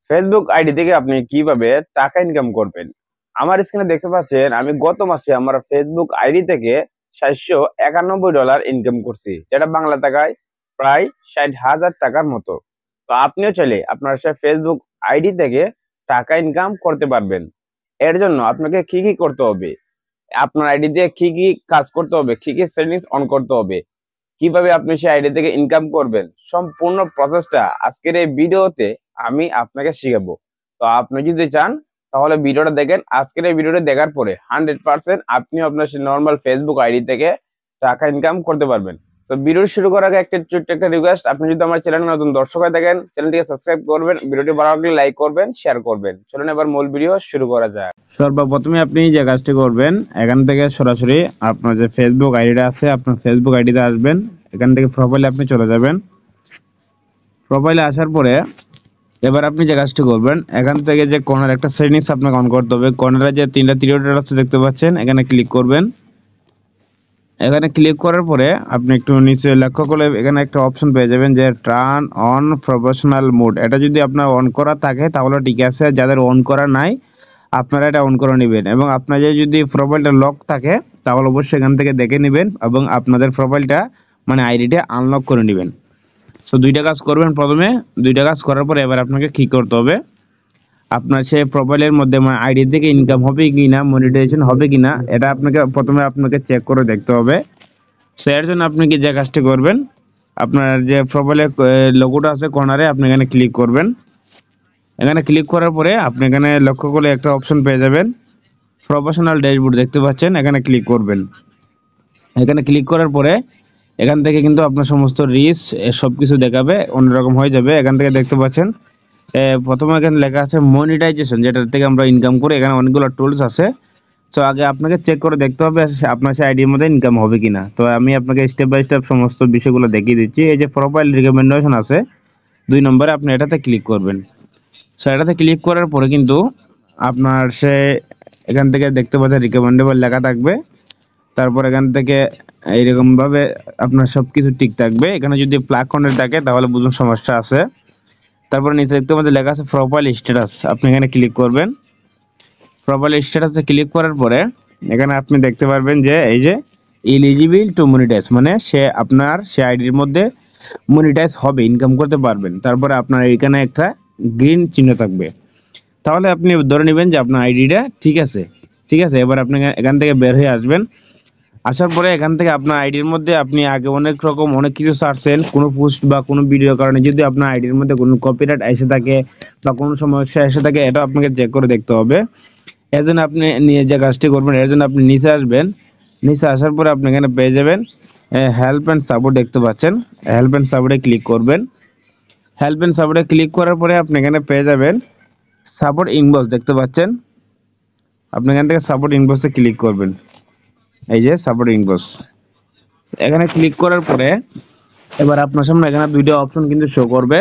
Facebook ID থেকে আপনি কিভাবে টাকা ইনকাম করবেন। আমার স্ক্রিনে দেখতে পাচ্ছেন আমি গত মাসে আমার ফেসবুক আইডি থেকে $791 ইনকাম করছি, যেটা বাংলা টাকায় প্রায় 60,000 টাকার মতো। তো আপনিও চাইলে আপনার সে ফেসবুক আইডি থেকে টাকা ইনকাম করতে পারবেন। এর জন্য আপনাকে কি কি করতে হবে, আপনার আইডি দিয়ে কি কি কাজ করতে হবে, কি কি সেটিংস অন করতে হবে, কিভাবে আপনি সেই আইডি থেকে ইনকাম করবেন, সম্পূর্ণ প্রসেসটা আজকের এই ভিডিওতে আমি আপনাকে শিখাবো। তো আপনি যদি চান তাহলে ভিডিওটা দেখেন। আজকের এই ভিডিওটা দেখার পরে 100% আপনি আপনার সেই নর্মাল ফেসবুক আইডি থেকে টাকা ইনকাম করতে পারবেন। তো ভিডিও শুরু করার আগে একটা ছোট্ট একটা রিকোয়েস্ট, আপনি যদি আমার চ্যানেলে নতুন দর্শক হয়ে থাকেন চ্যানেলটিকে সাবস্ক্রাইব করবেন, ভিডিওটি ভালো লাগলে লাইক করবেন, শেয়ার করবেন। চলুন এবার মূল ভিডিও শুরু করা যাক। সর্বপ্রথমে আপনি যে কাজটি করবেন, এখান থেকে সরাসরি আপনার যে ফেসবুক আইডিটা আছে আপনার ফেসবুক আইডিতে আসবেন। এখান থেকে প্রোফাইলে আপনি চলে যাবেন। প্রোফাইলে আসার পরে এবার আপনি যে কাজটি করবেন, এখান থেকে যে কর্নার একটা সেটিংস আপনাকে অন করতে হবে। কর্নারে যে তিনটা ত্রিভুজ আছে দেখতে পাচ্ছেন, এখানে ক্লিক করবেন। এখানে ক্লিক করার পরে আপনি একটু নিচে লক্ষ্য করলে এখানে একটা অপশন পেয়ে যাবেন যে টার্ন অন প্রফেশনাল মোড। এটা যদি আপনার অন করা থাকে তাহলে ঠিক আছে, যাদের অন করা নাই আপনারা এটা অন করে নেবেন। এবং আপনার যদি প্রোফাইলটা লক থাকে তাহলে অবশ্যই এখান থেকে দেখে নেবেন এবং আপনাদের প্রোফাইলটা মানে আইডিটা আনলক করে নেবেন। সো দুইটা কাজ করবেন। প্রথমে দুইটা কাজ করার পরে এবার আপনাকে কি করতে হবে, আপনার সেই প্রোফাইলের মধ্যে মানে আইডি থেকে ইনকাম হবে কিনা, মনিটাইজেশন হবে কিনা, এটা প্রথমে আপনাকে চেক করে দেখতে হবে। সো এর জন্য আপনি কি যে কাজটি করবেন, আপনার যে প্রোফাইলের লোগোটা আছে কর্নারে আপনি এখানে ক্লিক করবেন। এখানে ক্লিক করার পরে আপনি এখানে লক্ষ্য করলে একটা অপশন পেয়ে যাবেন প্রফেশনাল ড্যাশবোর্ড দেখতে পাচ্ছেন, এখানে ক্লিক করবেন। এখানে ক্লিক করার পরে এখান থেকে কিন্তু আপনার সমস্ত রিস্ক সব কিছু দেখাবে, অন্যরকম হয়ে যাবে। এখান থেকে দেখতে পাচ্ছেন প্রথমে এখানে লেখা আছে মনিটাইজেশন, যেটার থেকে আমরা ইনকাম করি। এখানে অনেকগুলো টুলস আছে। তো আগে আপনাকে চেক করে দেখতে হবে আপনার সেই আইডির মধ্যে ইনকাম হবে কিনা। তো আমি আপনাকে স্টেপ বাই স্টেপ সমস্ত বিষয়গুলো দেখিয়ে দিচ্ছি। এই যে প্রোফাইল রিকমেন্ডেশন আছে 2 নম্বরে, আপনি এটাতে ক্লিক করবেন। সো এটাতে ক্লিক করার পরে কিন্তু আপনার সে এখান থেকে দেখতে পাচ্ছেন রিকমেন্ডেবল লেখা থাকবে। তারপর এখান থেকে এইরকম ভাবে আপনার সবকিছু ঠিক থাকবে। এখানে যদি প্লাগ কন্টেন্ট থাকে তাহলে বুঝুন সমস্যা আছে। তারপর নিচে দেখতে পাচ্ছেন লেখা আছে প্রোফাইল স্ট্যাটাস, আপনি এখানে ক্লিক করবেন। প্রোফাইল স্ট্যাটাসে ক্লিক করার পরে এখানে আপনি দেখতে পারবেন যে এই যে এলিজিবল টু মনিটাইজ, মানে আপনার সে আইডির মধ্যে মনিটাইজ হবে, ইনকাম করতে পারবেন। তারপরে আপনার এখানে একটা গ্রিন চিহ্ন থাকবে, তাহলে আপনি ধরে নেবেন যে আপনার আইডিটা ঠিক আছে। ঠিক আছে, এবার আপনি এখান থেকে বের হয়ে আসবেন। আসার পরে এখান থেকে আপনার আইডির মধ্যে আপনি আগে অনেক কিছু সারছেন, কোনো পোস্ট বা কোনো ভিডিওর কারণে যদি আপনার আইডির মধ্যে কোনো কপিরাইট এসে থাকে বা কোনো সমস্যা এসে থাকে, এটা আপনাকে চেক করে দেখতে হবে। এর জন্য আপনি নিয়ে যে কাজটি করবেন, এর জন্য আপনি নিচে আসবেন। নিচে আসার পরে আপনি এখানে পেয়ে যাবেন হেল্প অ্যান্ড সাপোর্ট দেখতে পাচ্ছেন, হেল্প অ্যান্ড সাপোর্টে ক্লিক করবেন। হেল্প অ্যান্ড সাপোর্টে ক্লিক করার পরে আপনি এখানে পেয়ে যাবেন সাপোর্ট ইনবক্স দেখতে পাচ্ছেন, আপনি এখান থেকে সাপোর্ট ইনবক্সে ক্লিক করবেন। এই যে সাপোর্ট ইনবক্স, এখানে ক্লিক করার পরে এবার আপনার সামনে এখানে দুইটা অপশন কিন্তু শো করবে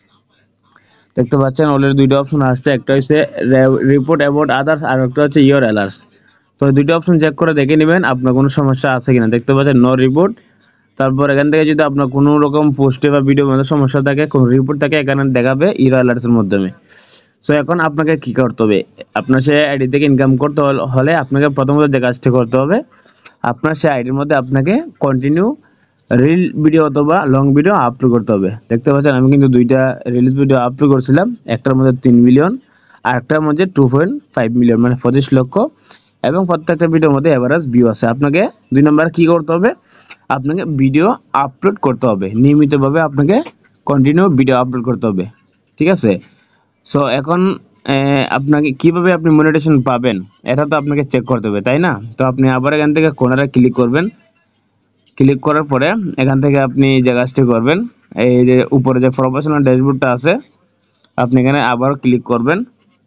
দেখতে পাচ্ছেন। অলরেডি দুইটা অপশন আসছে, একটা হচ্ছে রিপোর্ট অ্যাবাউট আদার্স আর একটা হচ্ছে ইওর অ্যালার্টস। তো দুইটা অপশন চেক করে দেখে নেবেন আপনার কোনো সমস্যা আছে কিনা। দেখতে পাচ্ছেন নো রিপোর্ট। তারপর এখান থেকে যদি আপনার কোনো রকম পোস্টে বা ভিডিওর মধ্যে সমস্যা থাকে, কোনো রিপোর্ট থাকে, এখানে দেখাবে ইওর অ্যালার্টসের মাধ্যমে। সো এখন আপনাকে কি করতে হবে, আপনার সে আইডি থেকে ইনকাম করতে হলে আপনাকে প্রথমত যে কাজটি করতে হবে, আপনার সে আইডির মধ্যে আপনাকে কন্টিনিউ রিল ভিডিও অথবা লং ভিডিও আপলোড করতে হবে। দেখতে পাচ্ছেন আমি কিন্তু দুইটা রিলস ভিডিও আপলোড করছিলাম, একটার মধ্যে 3 মিলিয়ন আর একটার মধ্যে 2.5 মিলিয়ন, মানে 25 লক্ষ, এবং প্রত্যেকটা ভিডিওর মধ্যে এভারেজ ভিউ আছে। আপনাকে 2 নম্বর কি করতে হবে, আপনাকে ভিডিও আপলোড করতে হবে নিয়মিতভাবে, আপনাকে কন্টিনিউ ভিডিও আপলোড করতে হবে। ঠিক আছে, সো এখন আপনাকে কিভাবে আপনি মনিটাইজেশন পাবেন এটা তো আপনাকে চেক করতে হবে, তাই না? তো আপনি আবার এখান থেকে কর্নারে ক্লিক করবেন। ক্লিক করার পরে এখান থেকে আপনি যে কাজটি করবেন, এই যে উপরে যে প্রফেশনাল ড্যাশবোর্ডটা আছে আপনি এখানে আবারও ক্লিক করবেন।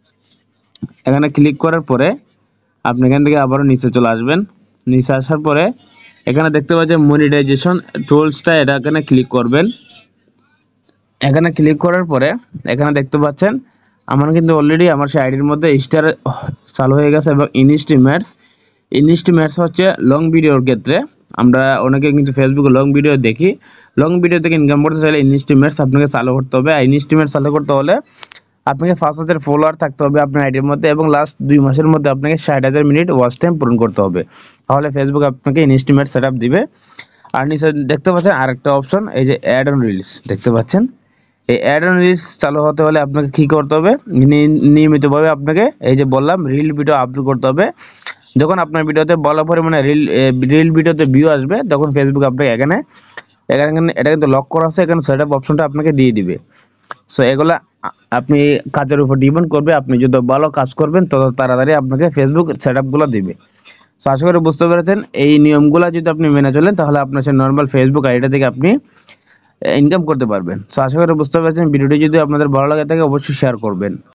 এখানে ক্লিক করার পরে আপনি এখান থেকে আবারও নিচে চলে আসবেন। নিচে আসার পরে এখানে দেখতে পাচ্ছেন মনিটাইজেশন টুলসটা, এটা এখানে ক্লিক করবেন। এখানে ক্লিক করার পরে এখানে দেখতে পাচ্ছেন আমার কিন্তু অলরেডি আমার সেই আইডির মধ্যে স্টার চালু হয়ে গেছে এবং ইনস্টিমেটস হচ্ছে লং ভিডিওর ক্ষেত্রে। আমরা অনেকে কিন্তু ফেসবুকে লং ভিডিও দেখি, লং ভিডিও থেকে ইনকাম করতে চাইলে ইনস্টিমেটস আপনাকে চালু করতে হবে। আর ইনস্টিমেটস চালু করতে হলে আপনাকে 5,000 ফলোয়ার থাকতে হবে আপনার আইডির মধ্যে এবং লাস্ট 2 মাসের মধ্যে আপনাকে 60,000 মিনিট ওয়াচ টাইম পূরণ করতে হবে। তাহলে ফেসবুক আপনাকে ইনস্টিমেট সেটআপ দিবে। আর নিচে দেখতে পাচ্ছেন আরেকটা অপশন, এই যে অ্যাড অন রিলস দেখতে পাচ্ছেন। এই অ্যাড অন রিলস চালু হতে হলে আপনাকে কি করতে হবে, নিয়মিতভাবে আপনাকে এই যে বললাম রিল ভিডিও আপলোড করতে হবে। যখন আপনার ভিডিওতে ভালো পরিমাণে রিল ভিডিওতে ভিউ আসবে তখন ফেসবুক আপনাকে এখানে এখানে এটা কিন্তু লক করা আছে, এখানে সেটআপ অপশনটা আপনাকে দিয়ে দিবে। সো এগুলা আপনি কাজের উপর ডিপেন্ড করবে, আপনি যত ভালো কাজ করবেন তত তাড়াতাড়ি আপনাকে ফেসবুক সেটআপগুলো দিবে। সো আশা করি বুঝতে পেরেছেন। এই নিয়মগুলো যদি আপনি মেনে চলেন তাহলে আপনার সেই নর্মাল ফেসবুক আইডিটা থেকে আপনি ইনকাম করতে পারবেন। সো আশা করি বুঝতে পেরেছেন। ভিডিওটি যদি আপনাদের ভালো লাগে থাকে অবশ্যই শেয়ার করবেন।